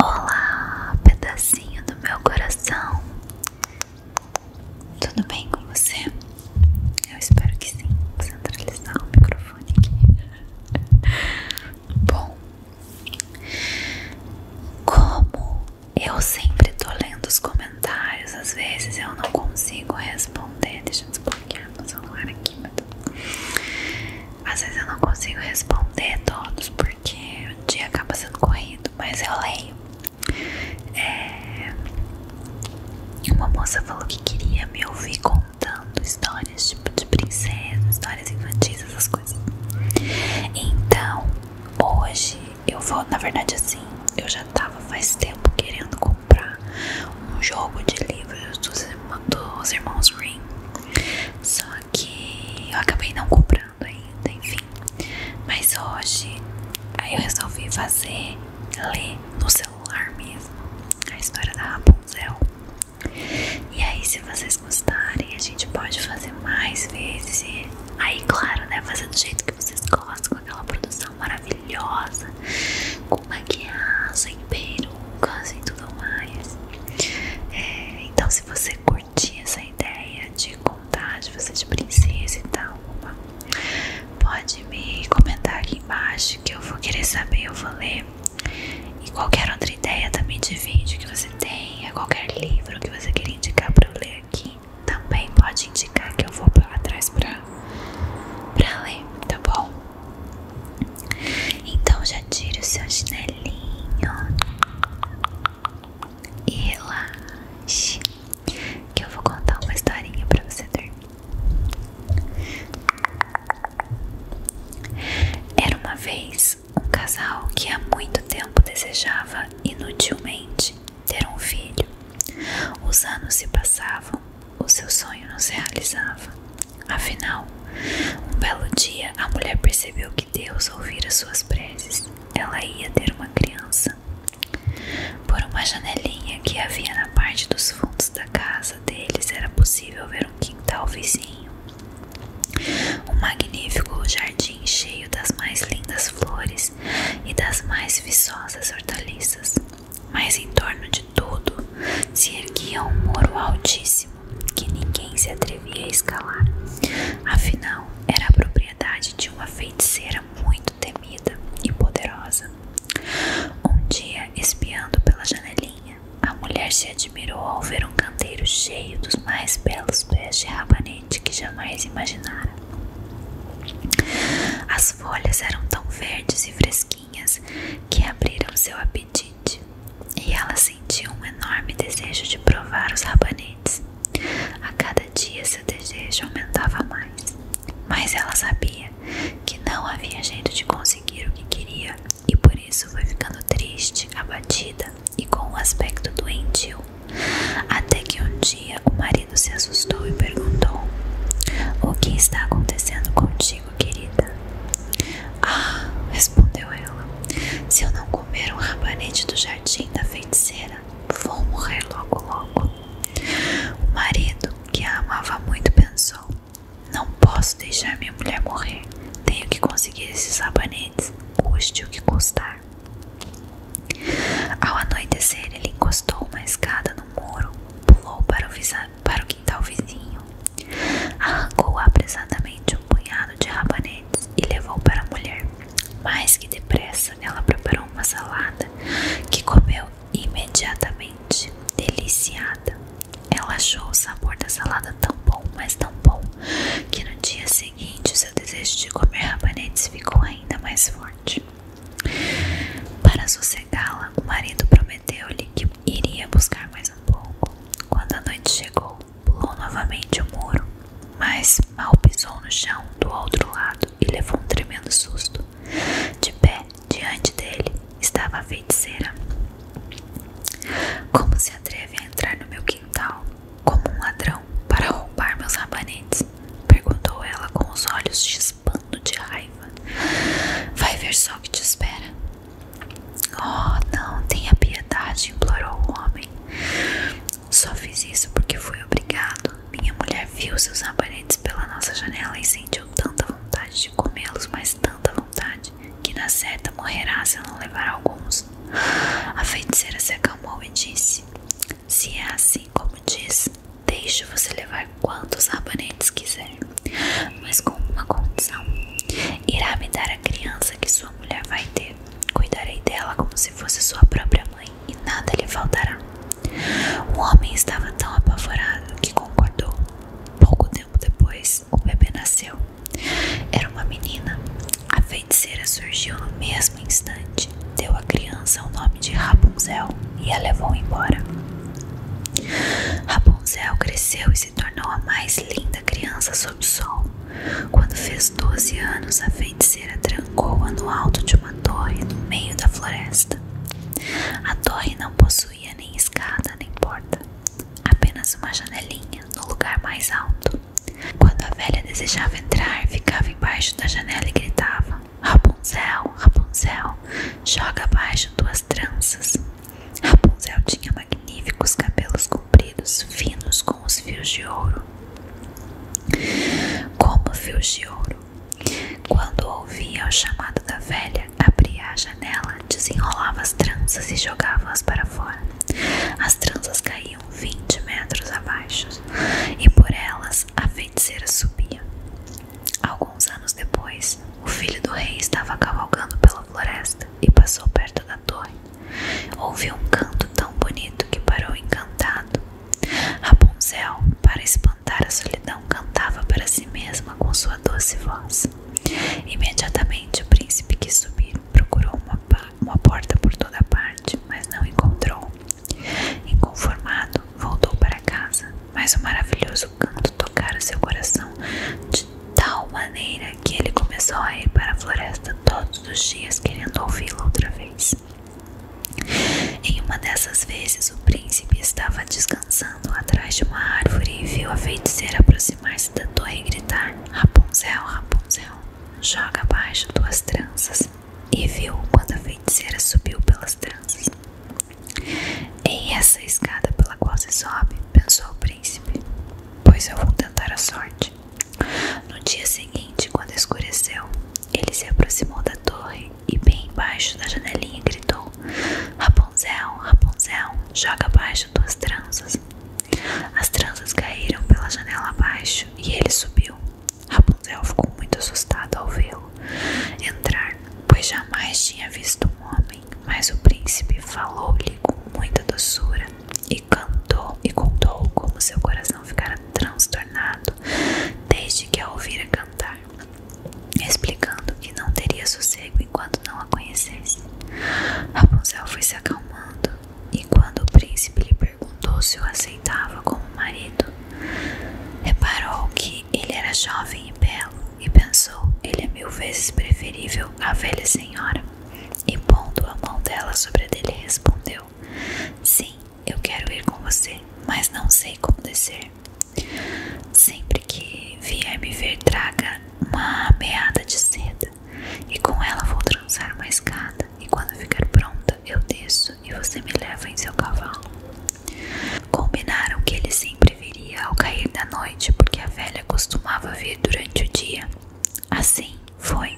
Olá, pedacinho do meu coração. Tudo bem com você? Eu espero que sim. Vou centralizar o microfone aqui. Bom, como eu sempre tô lendo os comentários, às vezes eu não consigo responder. Deixa eu desbloquear meu celular aqui, meu Deus. Às vezes eu não consigo responder todos porque o dia acaba sendo corrido, mas eu leio. Uma moça falou que queria me ouvir contando histórias tipo de princesa, histórias infantis, essas coisas. Então, hoje eu vou, na verdade assim, eu já tava faz tempo querendo comprar um jogo de livros dos irmãos Grimm. Só que eu acabei não comprando ainda, enfim. Mas hoje, aí eu resolvi ler no celular mesmo a história da Rapunzel. E aí, se vocês gostarem, a gente pode fazer mais vezes. E aí, claro, né, fazer do jeito que vocês gostam, com aquela produção maravilhosa, com maquiagem, perucas e tudo mais. Então, se você curtir essa ideia de contar de você de princesa e tal, pode me comentar aqui embaixo que eu vou querer saber, eu vou ler. E qualquer outra ideia também de vídeo que você tenha, qualquer livro que você queira indicar pra eu ler aqui, também pode indicar que eu vou pra atrás pra ler, tá bom? Então já tire o seu chinelinho e relaxe, que eu vou contar uma historinha pra você dormir. Era uma vez um casal que há muito tempo desejava inutilmente ter um filho. Os anos se passavam, o seu sonho não se realizava. Afinal, um belo dia a mulher percebeu que Deus ouvira suas preces. Ela ia ter uma criança. Por uma janelinha que havia na parte dos fundos da casa deles era possível ver um quintal vizinho. Um magnífico jardim cheio das mais lindas flores e das mais viçosas hortaliças. Mas em torno de tudo se erguia um muro altíssimo que ninguém se atrevia a escalar. Afinal, era a propriedade de uma feiticeira muito temida e poderosa. Um dia, espiando pela janelinha, a mulher se admirou ao ver um canteiro cheio dos mais belos pés de rabanete que jamais imaginara. As folhas eram tão verdes e fresquinhas que abriram seu apetite, e ela sentiu um enorme desejo de provar os rabanetes. A cada dia seu desejo aumentava mais, mas ela sabia que não havia jeito de conseguir o que queria, e por isso foi ficando triste, abatida e com um aspecto doentio. Até que um dia o marido se assustou e perguntou: "O que está acontecendo contigo, querida?" "Ah", respondeu ela, "se eu não comer um rabanete do jardim da feiticeira, vou morrer logo logo." O marido, que a amava muito, pensou: "Não posso deixar minha mulher morrer. Tenho que conseguir esses rabanetes, custe o que custar." Ao anoitecer, ele encostou uma escada no muro, pulou para o quintal vizinho, arrancou apressadamente um punhado de rabanetes e levou para a mulher. Mais que depressa, ela preparou uma salada que comeu imediatamente, deliciada. Ela achou o sabor da salada tão bom, mas tão bom, que no dia seguinte o seu desejo de comer rabanetes ficou ainda mais forte. Para sossegá-la, o marido prometeu-lhe que iria buscar mais um pouco. Quando a noite chegou, pulou novamente o muro, mas mal pisou no chão do outro lado e levou um tremendo susto. De pé diante dele estava a feiticeira. "Como se atreve a entrar no meu quintal como um ladrão para roubar meus rabanetes?" perguntou ela com os olhos chispando de raiva. "Vai ver só o que te espera." "Oh, não, tenha piedade", implorou o homem. "Só fiz isso porque fui obrigado. Minha mulher viu seus rabanetes pela nossa janela e sentiu tanta vontade de comê-los, mas tanta vontade, que na certa morrerá se eu não levar alguns." A feiticeira sua própria mãe e nada lhe faltará. O homem estava tão apavorado que concordou. Pouco tempo depois, o bebê nasceu. Era uma menina. A feiticeira surgiu no mesmo instante, deu à criança o nome de Rapunzel e a levou embora. Rapunzel cresceu e se tornou a mais linda criança sob o sol. Quando fez 12 anos, a feiticeira trancou-a no alto de uma torre no meio da floresta. A torre não possuía nem escada nem porta, apenas uma janelinha no lugar mais alto. Quando a velha desejava entrar, ficava embaixo da janela e gritava: Rapunzel, Rapunzel, joga abaixo tuas tranças. Rapunzel tinha magníficos cabelos compridos, finos com os fios de ouro. Como fios de ouro. Quando ouvia o chamado da velha, abria a janela, desenrolava as tranças e jogava-as para fora. As tranças caíam 20 metros abaixo e por elas a feiticeira subia. Alguns anos depois, o filho do rei estava cavalgando pela floresta e passou perto da torre. Ouviu um canto tão bonito que parou encantado. Rapunzel, para espantar a solidão, cantava para si mesma com sua doce voz. Imediatamente o príncipe quis subir, procurou uma porta por toda parte, mas não encontrou. Inconformado, voltou para casa, mas o maravilhoso canto tocara seu coração de tal maneira que ele começou a ir para a floresta todos os dias querendo ouvi-la outra vez. Em uma dessas vezes, o príncipe estava descansando atrás de uma árvore e viu a feiticeira aproximar-se da torre e gritar: Rapunzel, Rapunzel, joga abaixo tuas tranças. E viu quando a feiticeira subiu pelas tranças. É essa escada pela qual se sobe, pensou o príncipe, pois eu vou tentar a sorte. No dia seguinte, quando escureceu, ele se aproximou da torre e bem embaixo da janelinha gritou: Rapunzel, Rapunzel, joga abaixo tuas tranças. As tranças caíram pela janela abaixo e ele subiu. Rapunzel ficou muito assustada ao vê-lo entrar, pois jamais tinha visto um homem, mas o príncipe falou-lhe com muita doçura e contou como seu coração ficara transtornado desde que a ouvira cantar, explicando que não teria sossego enquanto não a conhecesse. Rapunzel foi se acalmando e quando o príncipe lhe perguntou se o aceitava como marido, reparou que ele era jovem e belo e pensou: ele é 1000 vezes preferível à velha senhora. E pondo a mão dela sobre a dele, respondeu: sim, eu quero ir com você, mas não sei como descer. Sempre que vier me ver, traga uma meada de seda e com ela vou trançar uma escada, e quando ficar pronta eu desço e você me leva em seu cavalo. Combinaram que ele sempre viria ao cair da noite, porque a velha costumava vir durante o dia. Assim foi,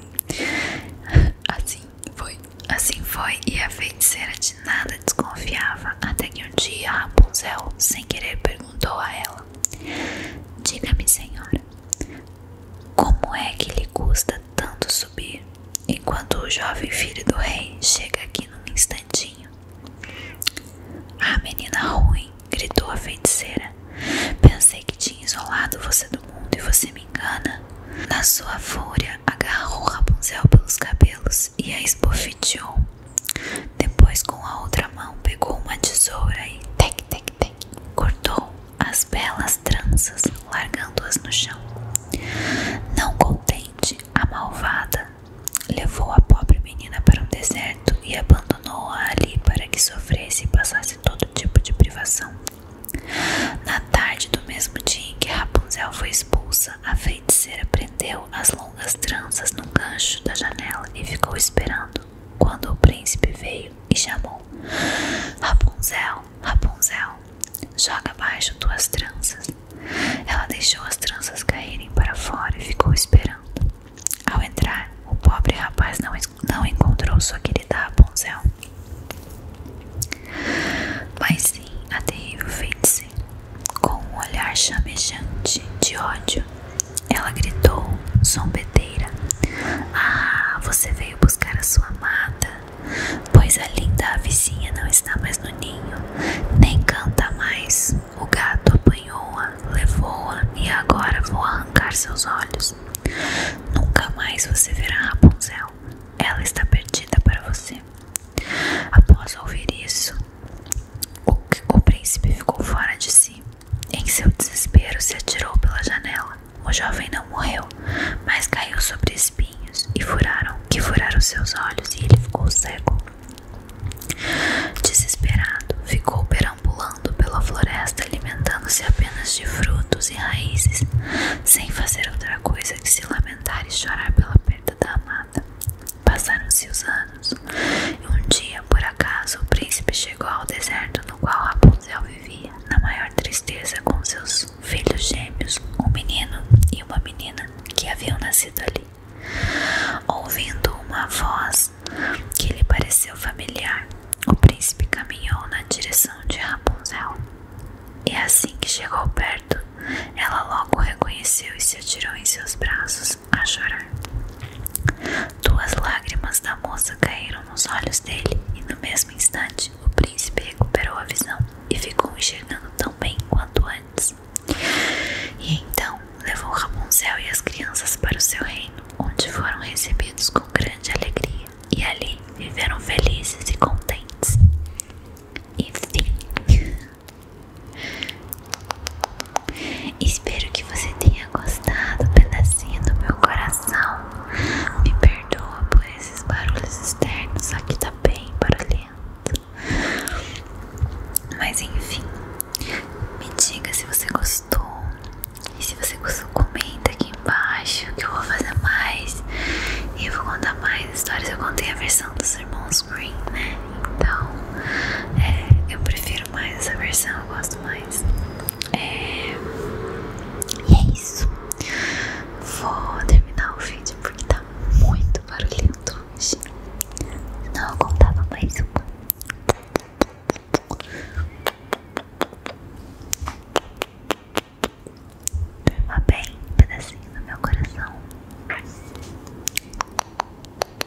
e a feiticeira de nada desconfiava, até que um dia Rapunzel, sem querer, perguntou a ela: diga-me, senhora, como é que lhe custa tanto subir, enquanto o jovem filho do rei chega aqui num instantinho? Ah, menina ruim, gritou a feiticeira, pensei que tinha isolado você do mundo e você me engana. Na sua fúria, agarrou Rapunzel pelos cabelos e a esbofeteou. Depois, com a outra mão, pegou uma tesoura e tec, tec, tec, cortou as belas tranças, largando-as no chão. Não contente, a malvada levou a pobre menina para um deserto e abandonou-a ali para que sofresse e passasse todo tipo de privação. Na tarde do mesmo dia em que Rapunzel foi expulsa, a feiticeira prendeu as longas tranças no gancho da janela e ficou esperando quando o príncipe veio e chamou: Rapunzel, Rapunzel, joga abaixo tuas tranças. Ela deixou as tranças caírem para fora e ficou esperando. Ao entrar, o pobre rapaz não encontrou sua querida Rapunzel, mas sim a terrível feiticeira. Com um olhar chamejante de ódio, ela gritou, zombeteira: ah, você veio buscar a sua amada, pois a linda vizinha jovem não morreu, mas caiu sobre espinhos e furaram seus olhos, e ele ficou cego. Desesperado, ficou perambulando pela floresta, alimentando-se apenas de frutos e raízes, sem fazer outra coisa que se lamentar e chorar pela perda da amada. Passaram-se os anos, e um dia, por acaso, o príncipe chegou ao deserto no qual Rapunzel vivia, na maior tristeza, com seus filhos gêmeos, um menino e uma menina, que haviam nascido ali. Ouvindo uma voz que lhe pareceu familiar, o príncipe caminhou na direção de Rapunzel. E assim que chegou perto, ela logo o reconheceu e se atirou em seus braços a chorar. Duas lágrimas da moça caíram nos olhos dele, e no mesmo instante o príncipe recuperou a visão e ficou enxergando tão bem quanto antes. E então levou Rapunzel e as crianças para o seu reino, onde foram recebidos com grande alegria, e ali viveram felizes e contentes. E fim. Espero que você tenha gostado do pedacinho do meu coração. Me perdoa por esses barulhos externos, aqui tá bem barulhento. Mas enfim, me diga se você gostou. E se você gostou, comenta aqui embaixo que eu vou fazer mais. E eu vou contar mais histórias. Eu contei a versão dos irmãos Green, né?